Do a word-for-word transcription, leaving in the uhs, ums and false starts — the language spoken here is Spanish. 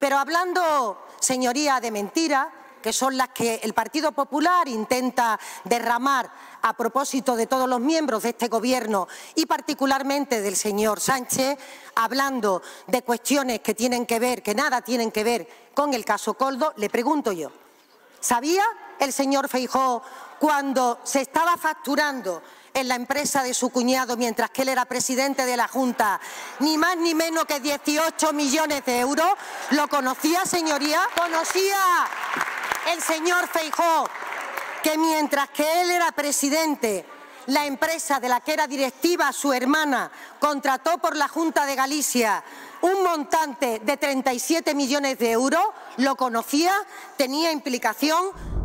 Pero hablando, señoría, de mentiras, que son las que el Partido Popular intenta derramar a propósito de todos los miembros de este Gobierno y particularmente del señor Sánchez, hablando de cuestiones que tienen que ver, que nada tienen que ver con el caso Koldo, le pregunto yo, ¿sabía el señor Feijóo cuando se estaba facturando en la empresa de su cuñado, mientras que él era presidente de la Junta, ni más ni menos que dieciocho millones de euros? ¿Lo conocía, señoría? ¿Conocía el señor Feijóo que mientras que él era presidente, la empresa de la que era directiva su hermana contrató por la Junta de Galicia un montante de treinta y siete millones de euros? ¿Lo conocía? ¿Tenía implicación?